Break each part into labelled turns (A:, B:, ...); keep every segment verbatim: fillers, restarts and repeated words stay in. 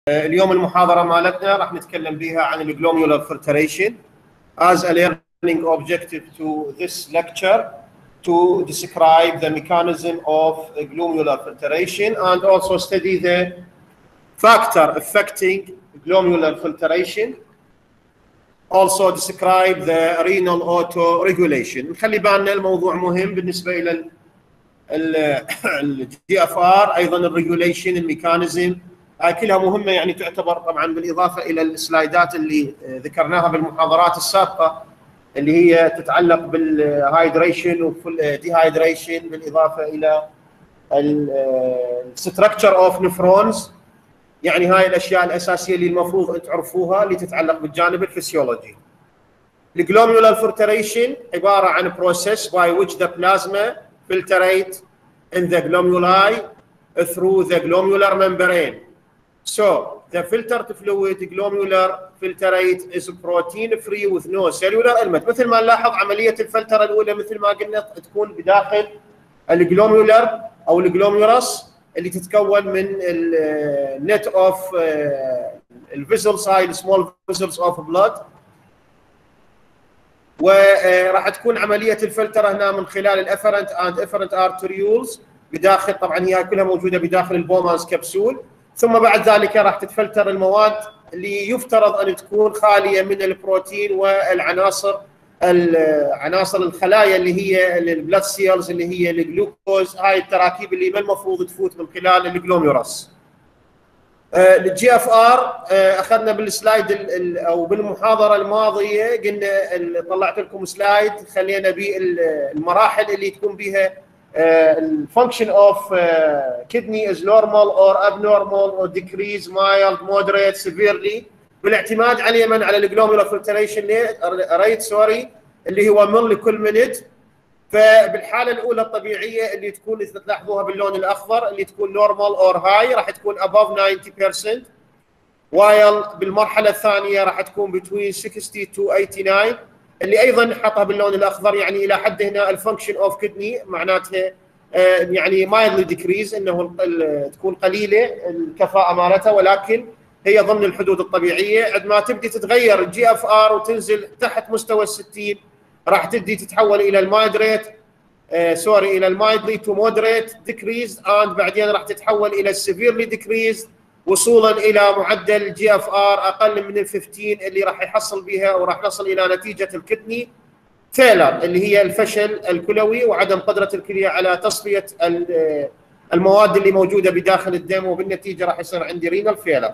A: اليوم المحاضرة مالتنا راح نتكلم بها عن الجلوميولار filtration as a learning objective to this lecture to describe the mechanism of glomerular filtration and also study the factor affecting glomerular filtration. Also describe the renal auto-regulation. نخلي بالنا الموضوع مهم بالنسبة إلى الجي اف ار، أيضا الريجوليشن الميكانيزم هاي كلها مهمه، يعني تعتبر طبعا بالاضافه الى السلايدات اللي ذكرناها بالمحاضرات السابقه اللي هي تتعلق بالهايدريشن والديهايدريشن، بالاضافه الى الستركتشر اوف نفرونز. يعني هاي الاشياء الاساسيه اللي المفروض ان تعرفوها اللي تتعلق بالجانب الفسيولوجي. الجلوميولار فلتريشن عباره عن process by which the plasma filtrate in the glomeruli through the glomerular membrane. So the filtered fluid glomerular filtrate is protein free with no cellular element. مثل ما نلاحظ عمليه الفلتره الاولى مثل ما قلنا تكون بداخل الجلوميولار او الجلوميولس اللي تتكون من النت اوف الفيسلز، هاي السمول فيسلز اوف بلود، وراح تكون عمليه الفلتره هنا من خلال الافرنت اند افرنت ارتريولز بداخل، طبعا هي كلها موجوده بداخل البومانز كبسول. ثم بعد ذلك راح تتفلتر المواد اللي يفترض ان تكون خاليه من البروتين والعناصر عناصر الخلايا اللي هي البلاد سيلز اللي هي الجلوكوز، هاي التراكيب اللي ما المفروض تفوت من خلال الجلوميولس. الجي اف ار اخذنا بالسلايد او بالمحاضره الماضيه، قلنا طلعت لكم سلايد خلينا به المراحل اللي تكون بها الفانكشن اوف كدني از نورمال اور ابنورمال اور ديكريز مايلد مودريت سيفيرلي، بالاعتماد على من على الجلوميولار فلتريشن ريت سوري اللي هو من لكل مينت. فبالحاله الاولى الطبيعيه اللي تكون تلاحظوها باللون الاخضر اللي تكون نورمال اور هاي راح تكون above ninety percent، وايل بالمرحله الثانيه راح تكون between sixty to eighty-nine اللي ايضا حطها باللون الاخضر، يعني الى حد هنا الفانكشن اوف كدني معناتها يعني مايلد ديكريز، انه تكون قليله الكفاءه مالتها ولكن هي ضمن الحدود الطبيعيه. عندما تبدي تتغير الجي اف ار وتنزل تحت مستوى الستين راح تبدي تتحول الى المايدريت سوري الى المايدلي تو مودريت ديكريز، اند بعدين راح تتحول الى السيفيرلي ديكريز وصولا الى معدل جي اف ار اقل من ال خمستاشر اللي راح يحصل بها وراح نصل الى نتيجه الكدني فيلر اللي هي الفشل الكلوي وعدم قدره الكليه على تصفيه المواد اللي موجوده بداخل الدم، وبالنتيجه راح يصير عندي رينال فيلر.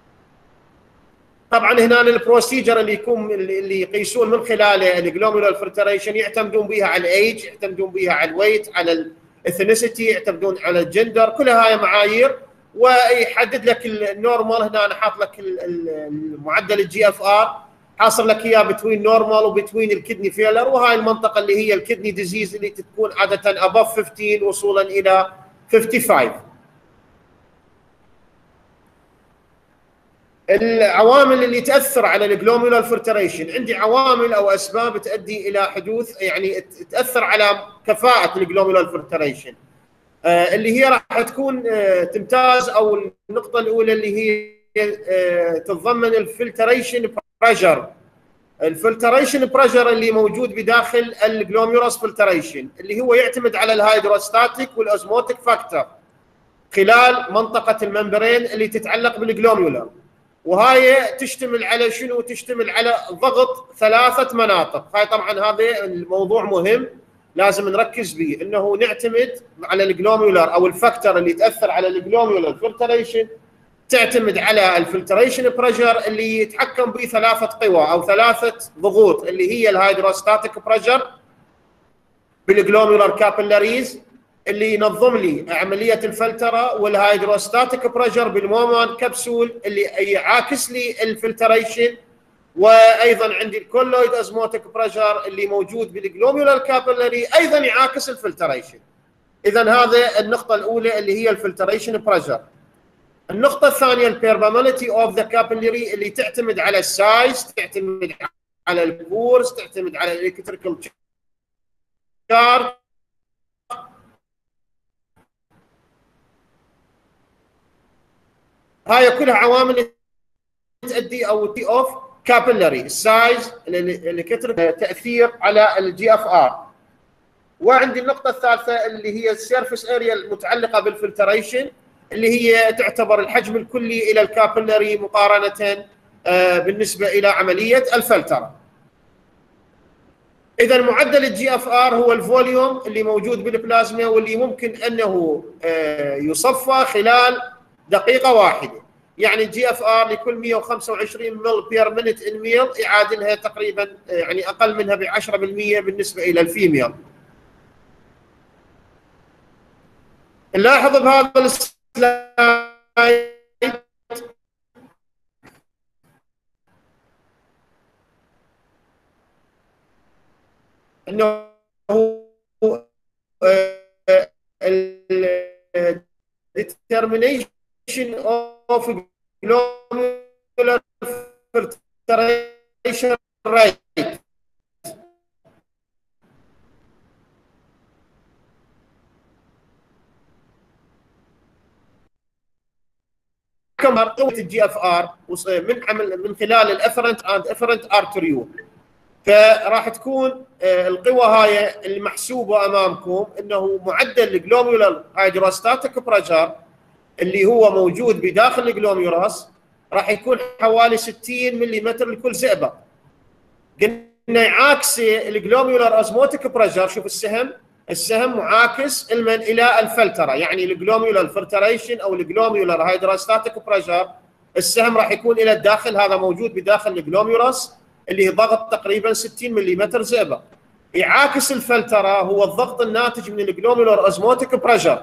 A: طبعا هنا البروسيجر اللي يكون اللي يقيسون من خلاله الجلوميولار فلتريشن يعتمدون بها على الايج، يعتمدون بها على الويت، على الاثنيسيتي، يعتمدون على الجندر، كل هاي معايير ويحدد لك النورمال. هنا انا حاط لك المعدل الجي اف ار حاصر لك اياه بتوين نورمال وبتوين الكدني فيلر، وهاي المنطقه اللي هي الكدني ديزيز اللي تكون عاده ابف خمستاشر وصولا الى خمسة وخمسين. العوامل اللي تاثر على الجلوميولار فلتريشن، عندي عوامل او اسباب تؤدي الى حدوث يعني تاثر على كفاءه الجلوميولار فلتريشن آه اللي هي راح تكون آه تمتاز، او النقطه الاولى اللي هي آه تتضمن الفلتريشن بريشر. الفلتريشن بريشر اللي موجود بداخل الجلوميولار فلتريشن اللي هو يعتمد على الهيدروستاتيك والاوزموتيك فاكتور خلال منطقه الممبرين اللي تتعلق بالجلوميولار، وهاي تشتمل على شنو؟ تشتمل على ضغط ثلاثه مناطق. هاي طبعا هذا الموضوع مهم لازم نركز به، انه نعتمد على الجلوميولار او الفاكتور اللي تاثر على الجلوميولار فلتريشن تعتمد على الفلتريشن بريشر اللي يتحكم به ثلاثه قوى او ثلاثه ضغوط اللي هي الهيدروستاتيك بريشر بالجلوميولار كابيلاريز اللي ينظم لي عمليه الفلتره، والهيدروستاتيك بريشر بالمومان كبسول اللي يعاكس لي الفلتريشن، وايضا عندي الكولويد ازموتيك بريشر اللي موجود بالجلوميولار كابيلاري ايضا يعاكس الفلتريشن. اذا هذا النقطه الاولى اللي هي الفلتريشن بريشر. النقطه الثانيه البيرمابيليتي اوف ذا كابيلاري اللي تعتمد على السايز، تعتمد على البورز، تعتمد على الالكتريكال تشارج، هاي كلها عوامل تؤدي او تي اوف كابيلاري السايز اللي كتر تاثير على الجي اف ار. وعندي النقطه الثالثه اللي هي السيرفيس اريا المتعلقه بالفلتريشن، اللي هي تعتبر الحجم الكلي الى الكابيلاري مقارنه بالنسبه الى عمليه الفلتره. اذا معدل الجي اف ار هو الفوليوم اللي موجود بالبلازما واللي ممكن انه يصفى خلال دقيقه واحده. يعني الجي اف ار لكل مئة وخمسة وعشرين مل بير مينت ان ميل يعادلها تقريبا يعني اقل منها ب عشرة بالمئة بالنسبه الى الفيميل. نلاحظ بهذا السلايد انه determination of glomerular filtration rate. كم قوة الجي اف ار من عمل من خلال الافرنت اند افرنت ارتريول. فراح تكون القوى هاي المحسوبه امامكم انه معدل الجلوميولار هيدروستاتيك بريشر اللي هو موجود بداخل الجلوميولاس راح يكون حوالي ستين ملم لكل زئبق. قلنا يعاكس الجلوميولار ازموتيك بريشر. شوف السهم، السهم معاكس المن الى الفلتره، يعني الجلوميولار فلتريشن او الجلوميولار هيدروستاتيك بريشر السهم راح يكون الى الداخل. هذا موجود بداخل الجلوميولاس اللي هي ضغط تقريبا ستين ملم زئبق. يعاكس الفلتره هو الضغط الناتج من الجلوميولار ازموتيك بريشر.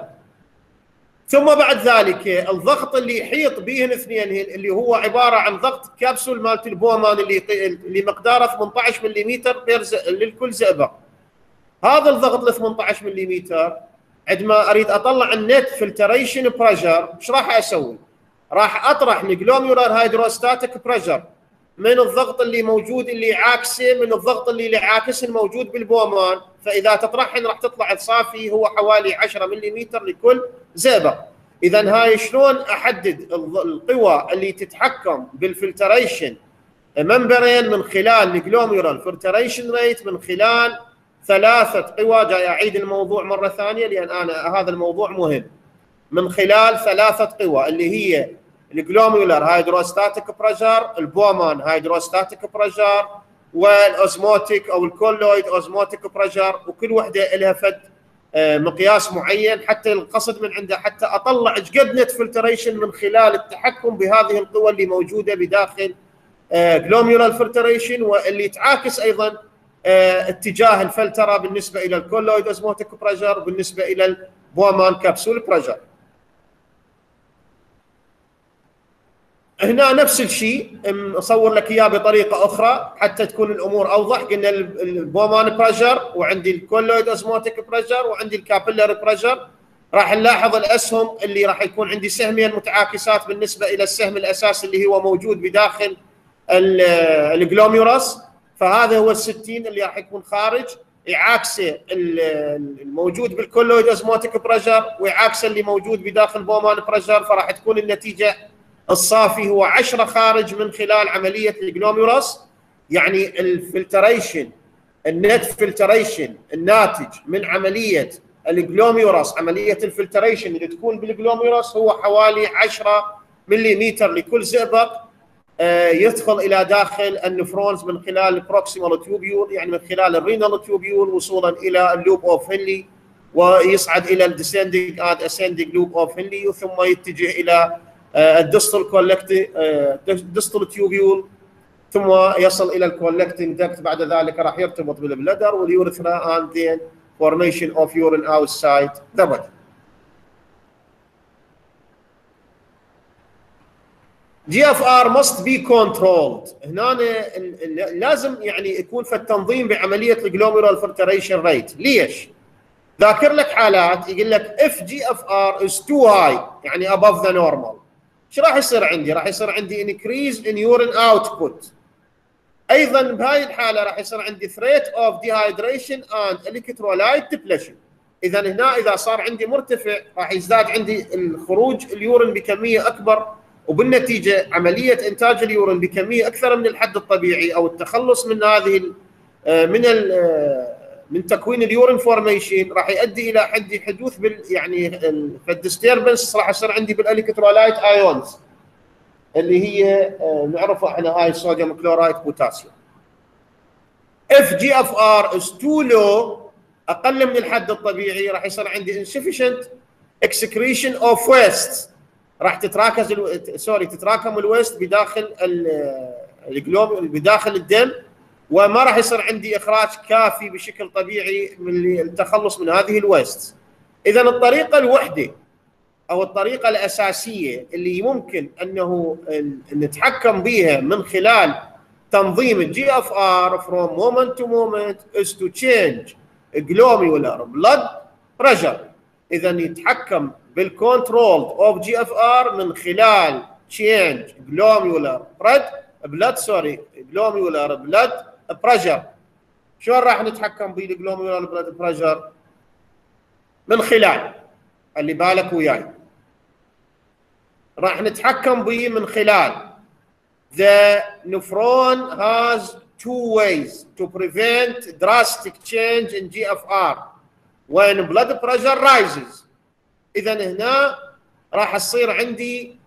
A: ثم بعد ذلك الضغط اللي يحيط بهن اثنينهن اللي هو عباره عن ضغط كبسول مالت البومان اللي اللي مقداره ثمانية عشر ملم للكل زئبق. هذا الضغط ل ثمانية عشر ملم عندما اريد اطلع النت فلتريشن بريشر ايش راح اسوي؟ راح اطرح الجلوميولار هيدروستاتيك بريشر من الضغط اللي موجود اللي عاكسه من الضغط اللي عاكس الموجود بالبومان. فاذا تطرحن راح تطلع الصافي هو حوالي عشرة ملم لكل زئبق. اذا هاي شلون احدد القوى اللي تتحكم بالفلتريشن ممبرين من خلال الجلوميولار فلتريشن ريت من خلال ثلاثه قوى. جاي اعيد الموضوع مره ثانيه لان انا هذا الموضوع مهم. من خلال ثلاثه قوى اللي هي الجلوميولار هيدروستاتيك بريشر، البومان هيدروستاتيك بريشر، والاوزموتيك او الكولويد اوزموتيك بريشر. وكل وحده لها فد مقياس معين حتى القصد من عنده حتى اطلع ايش قد نت فلتريشن من خلال التحكم بهذه القوى اللي موجوده بداخل جلوميولار فلتريشن، واللي تعاكس ايضا اتجاه الفلتره بالنسبه الى الكولويد اوزموتيك بريشر وبالنسبه الى البومان كبسول بريشر. هنا نفس الشيء اصور لك اياه بطريقه اخرى حتى تكون الامور اوضح. قلنا البومان بريشر وعندي الكولويد اوزموتيك بريشر وعندي الكابيلاري بريشر. راح نلاحظ الاسهم اللي راح يكون عندي سهمين متعاكسات بالنسبه الى السهم الاساسي اللي هو موجود بداخل الجلوميولاس. فهذا هو الستين اللي راح يكون خارج يعاكسه الموجود بالكولويد اوزموتيك بريشر ويعاكسه اللي موجود بداخل بومان بريشر. فراح تكون النتيجه الصافي هو عشرة خارج من خلال عمليه الجلوميولاس. يعني الفلتريشن النت فلتريشن الناتج من عمليه الجلوميولاس، عمليه الفلتريشن اللي تكون بالجلوميولاس هو حوالي عشرة ملم لكل زئبق يدخل الى داخل النفرونز من خلال البروكسيمال تيوبيول، يعني من خلال الرينال تيوبيول وصولا الى اللوب اوف هنلي ويصعد الى الديسندنج اند اسندنج لوب اوف هنلي ثم يتجه الى الدستال كولكتنج دستال تيوبيول ثم يصل الى الكولكتنج دكت. بعد ذلك راح يرتبط بالبلدر واليورثرا and then formation of urine outside the body. جي اف ار must be controlled. هنا لازم يعني يكون في التنظيم بعمليه الجلوميرال فلتريشن ريت. ليش؟ ذاكر لك حالات يقول لك if جي اف ار is too high يعني above the normal ايش راح يصير عندي؟ راح يصير عندي increase in urine output. ايضا بهاي الحاله راح يصير عندي threat of dehydration and electrolyte depletion. اذا هنا اذا صار عندي مرتفع راح يزداد عندي الخروج اليورين بكميه اكبر وبالنتيجه عمليه انتاج اليورين بكميه اكثر من الحد الطبيعي او التخلص من هذه من من تكوين اليورين فورميشن راح يؤدي الى حد حدوث بال يعني الديستربنس راح يصير عندي بالالكترولايت ايونز اللي هي نعرفها احنا هاي الصوديوم كلورايد بوتاسيوم. if جي اف ار is too low اقل من الحد الطبيعي راح يصير عندي insufficient excretion of waste، راح تتراكز الو... سوري تتراكم الويست بداخل الجلوم بداخل الدم، وما راح يصير عندي اخراج كافي بشكل طبيعي من التخلص من هذه الويست. اذا الطريقه الوحده او الطريقه الاساسيه اللي ممكن انه نتحكم بها من خلال تنظيم الجي اف ار from moment to moment is to change glomerular blood pressure. اذا يتحكم بالكنترول اوف جي اف ار من خلال change glomerular blood blood سوري glomerular blood pressure. شلون راح نتحكم بالجلوميرولار blood pressure؟ من خلال اللي بالك وياي راح نتحكم به من خلال the nephron has two ways to prevent drastic change in جي اف ار when blood pressure rises. إذا هنا راح تصير عندي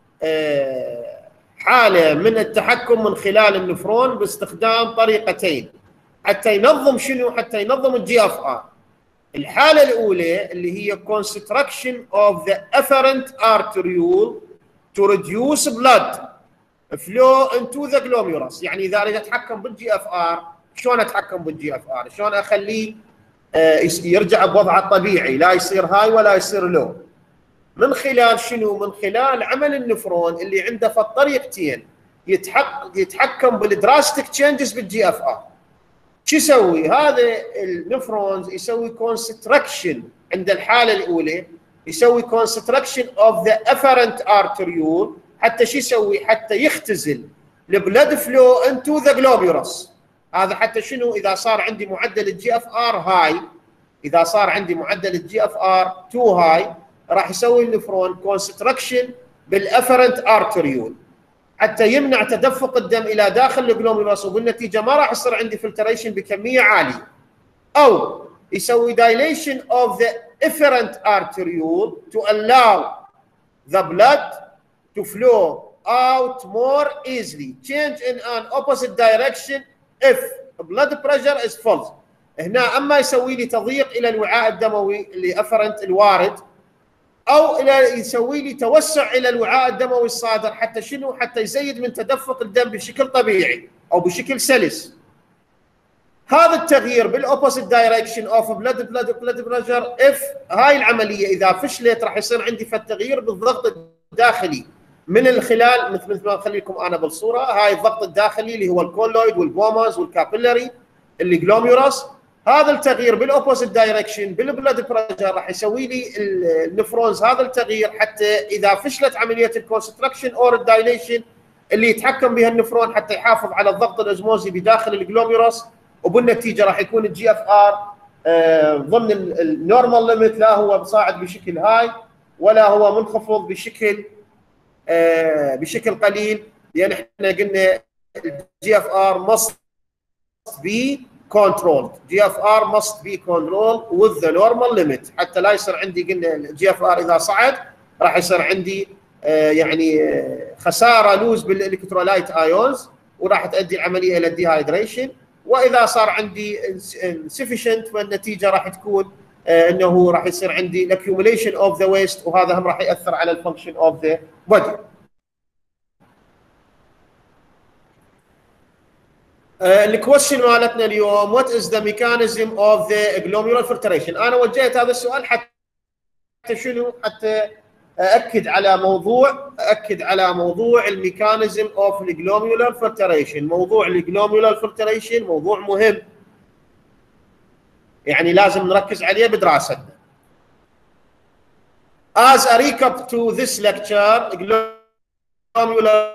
A: حالة من التحكم من خلال النفرون باستخدام طريقتين حتى ينظم شنو؟ حتى ينظم الجي اف ار. الحالة الأولى اللي هي constriction of the afferent arteriole to reduce blood flow into the glomerulus. يعني إذا أريد أتحكم بالجي اف ار شلون أتحكم بالجي اف ار؟ شلون أخليه يرجع بوضعه الطبيعي، لا يصير هاي ولا يصير لو؟ من خلال شنو؟ من خلال عمل النفرون اللي عنده في الطريقتين يتحكم يتحكم بالدراستيك تشينجز بالجي اف ار. شو يسوي؟ هذا النفرونز يسوي كونستراكشن عند الحاله الاولى، يسوي كونستراكشن اوف ذا افرنت ارتريول حتى شو يسوي؟ حتى يختزل البلد فلو انتو ذا جلوبيولس. هذا حتى شنو؟ اذا صار عندي معدل الجي اف ار هاي، اذا صار عندي معدل الجي اف ار تو هاي راح يسوي النفرون كونستراكشن بالافرنت ارتريول حتى يمنع تدفق الدم الى داخل الجلوميرولس، وبالنتيجه ما راح يصير عندي فلتريشن بكميه عاليه. او يسوي dilation of the efferent arteriole to allow the blood to flow out more easily. Change in an opposite direction if blood pressure is full. هنا اما يسوي لي تضييق الى الوعاء الدموي اللي افرنت الوارد، او الى يسوي لي توسع الى الوعاء الدموي الصادر حتى شنو؟ حتى يزيد من تدفق الدم بشكل طبيعي او بشكل سلس. هذا التغيير بالاوبوزيت دايركشن اوف بلاد بلاد بلاد بريشر اف هاي العمليه اذا فشلت راح يصير عندي فالتغيير بالضغط الداخلي من الخلال مثل مثل ما اخليكم انا بالصوره. هاي الضغط الداخلي اللي هو الكولويد والبوماز والكابيلاري اللي جلوميروس. هذا التغيير بالاوبوزيت دايركشن بالبلاد بريشر راح يسوي لي النفرونز هذا التغيير حتى اذا فشلت عمليه الكونستراكشن اور الدايليشن اللي يتحكم بها النفرون حتى يحافظ على الضغط الازموزي بداخل الجلوميروس، وبالنتيجه راح يكون الجي اف ار ضمن النورمال ليميت، لا هو مصاعد بشكل هاي ولا هو منخفض بشكل آه بشكل قليل، لان احنا قلنا الجي اف ار must be controlled. جي اف ار must be controlled with the normal limit حتى لا يصير عندي قلنا الجي اف ار اذا صعد راح يصير عندي آه يعني آه خساره لوز بالالكترولايت ايونز وراح تؤدي العمليه الى الديهايدريشن، واذا صار عندي sufficient فالنتيجه راح تكون آه انه راح يصير عندي accumulation of the waste، وهذا هم راح ياثر على الفانكشن of the body. الكويشن مالتنا اليوم what is the mechanism of the glomerular filtration. انا وجهت هذا السؤال حتى شنو؟ حتى اكد على موضوع اكد على موضوع الميكانيزم اوف الجلوميولار فلتريشن. موضوع الجلوميولار فلتريشن موضوع مهم، يعني لازم نركز عليه بدراستنا. As a recap to this lecture, glomerular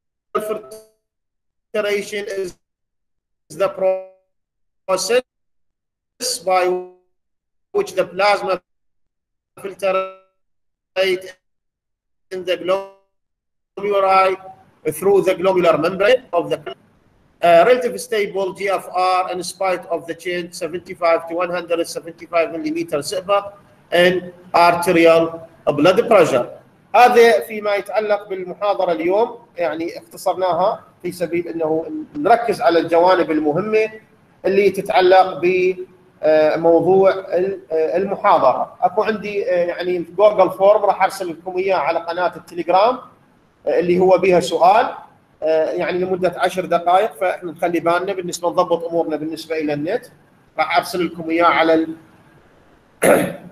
A: filtration is the process by which the plasma filtrate in the glomuli through the glomerular membrane of the uh, relative stable G F R in spite of the change seventy-five to one hundred seventy-five millimeter سقفة in arterial blood pressure. هذا فيما يتعلق بالمحاضرة اليوم، يعني اختصرناها في سبيل انه نركز على الجوانب المهمة اللي تتعلق بموضوع المحاضرة. اكو عندي يعني جوجل فورم راح ارسل لكم اياه على قناة التليجرام اللي هو بها سؤال يعني لمدة عشر دقائق، فاحنا نخلي بالنا بالنسبة نضبط امورنا بالنسبة الى النت. راح ارسل لكم اياه على ال